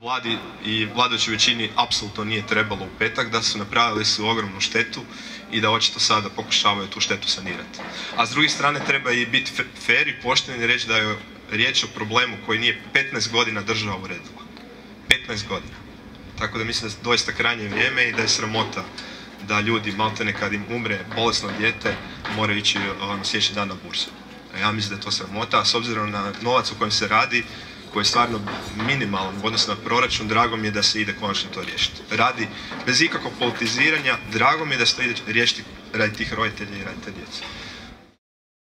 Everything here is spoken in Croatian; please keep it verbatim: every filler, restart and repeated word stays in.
Vladi i vladajućoj većini apsolutno nije trebalo u petak, da su napravili su ogromnu štetu i da očito sada pokušavaju tu štetu sanirati. A s druge strane treba i biti fer i pošten i reći da je riječ o problemu koji nije petnaest godina država uredila. petnaest godina. Tako da mislim da je doista krajnje vrijeme i da je sramota da ljudi, maltene kad im umre bolesno dijete, moraju ići ono, sljedeći dan na burzu. Ja mislim da je to sramota, a s obzirom na novac o kojem se radi, koji je stvarno minimalan u odnosu na proračun, drago mi je da se ide konačno to riješiti. Radi bez ikakvog politiziranja, drago mi je da se to ide riješiti radi tih roditelja i radi te djece.